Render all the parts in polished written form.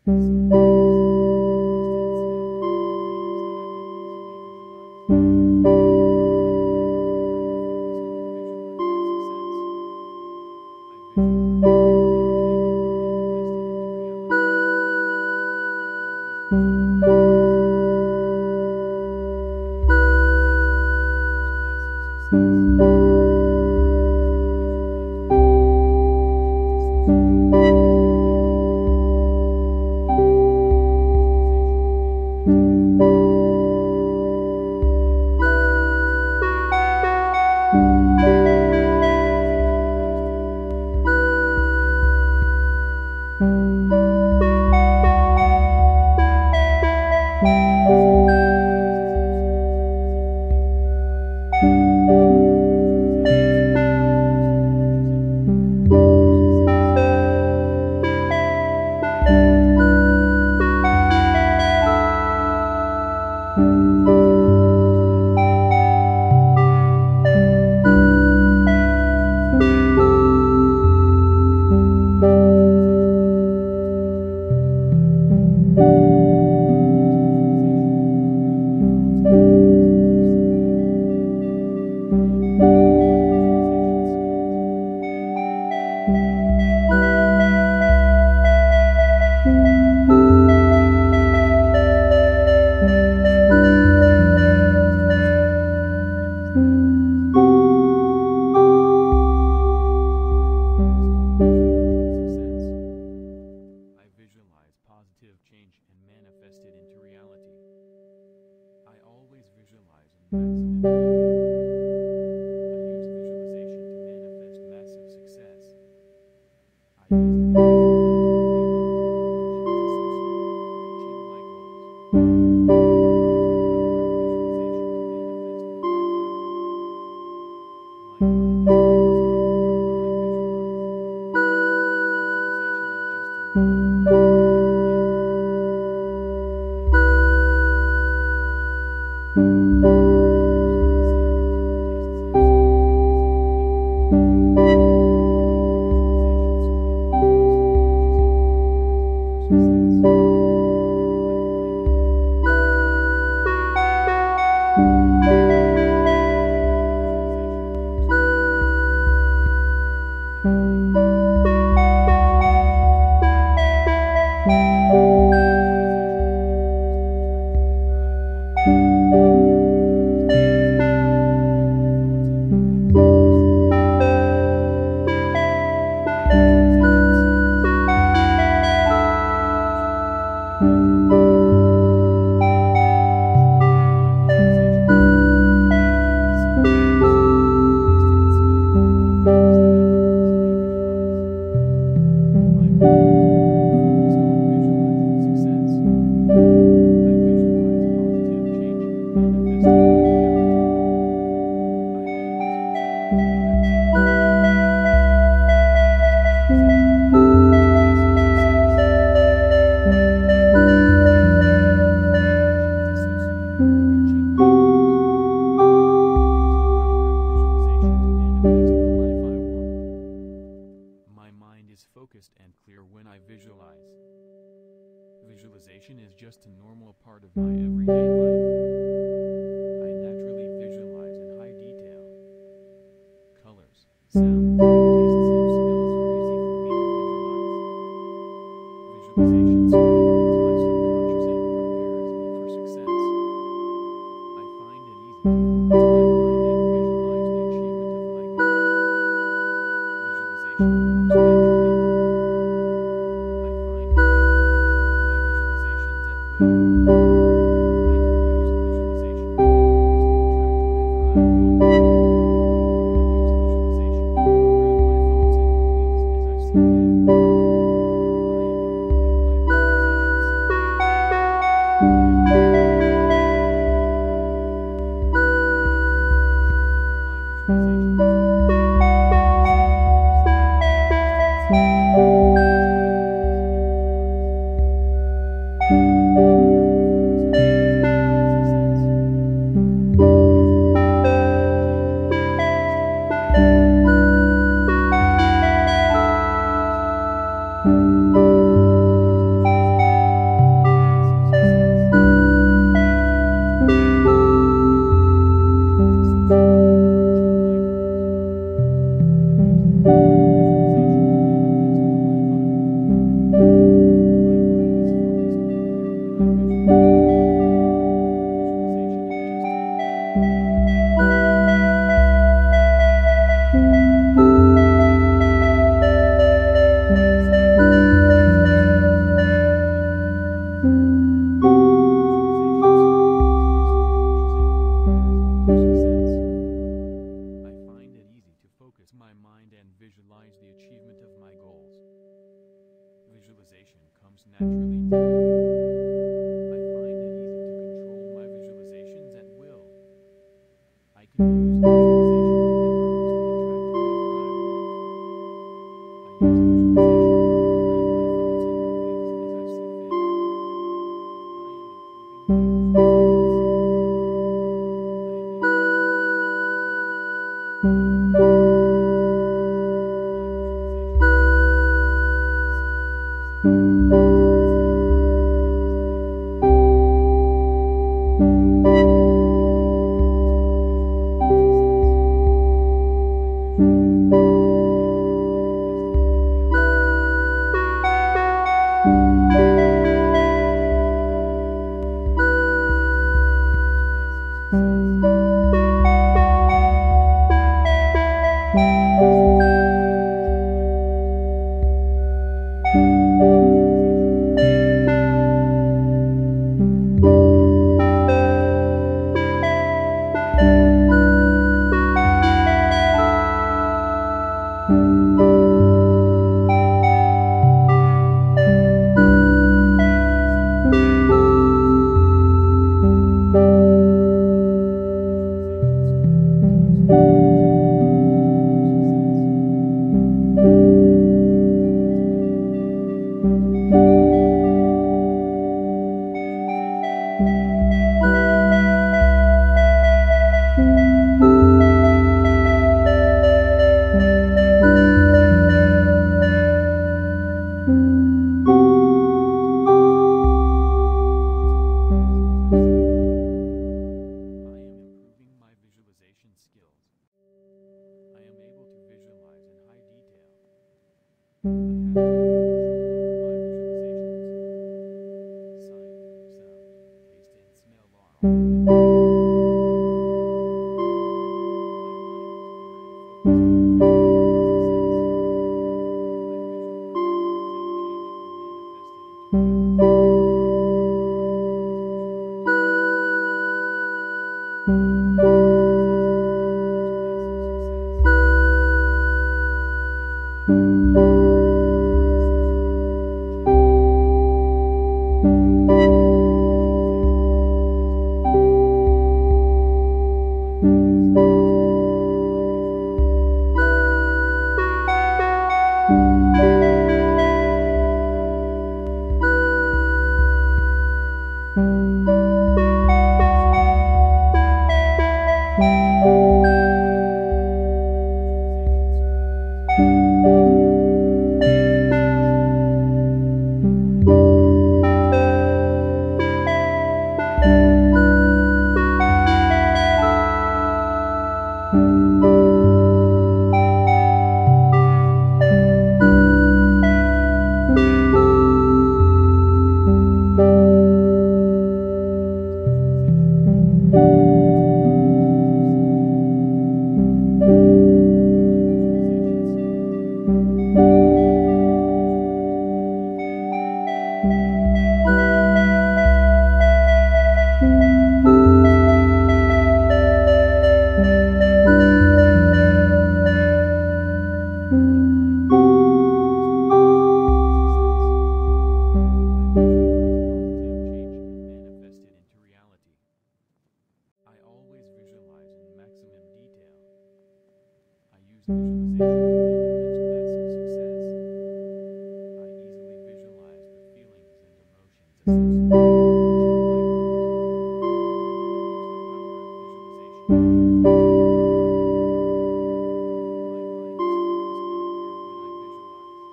Visualization is just a normal part of my everyday life. I naturally visualize in high detail. Colors, sounds, tastes, and smells are easy for me to visualize. Visualization strengthens my subconscious and prepares me for success. I find it easy to focus my mind and visualize the achievement of my goals. Visualization comes naturally to me. I find it easy to control my visualizations at will. I can use visualization to effortlessly attract whatever I want. I use visualization to program my thoughts and beliefs as I see fit. I am improving my visualization comes naturally to me. I find it easy to control my visualizations at will. I can use the visualization to effortlessly attract whatever I want. I use visualization to program my thoughts and beliefs as I see fit. I am improving my visualization skills. I am able to visualize in high detail. I am able to visualize in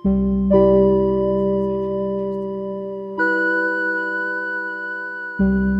Visualization is just a normal part of my everyday life.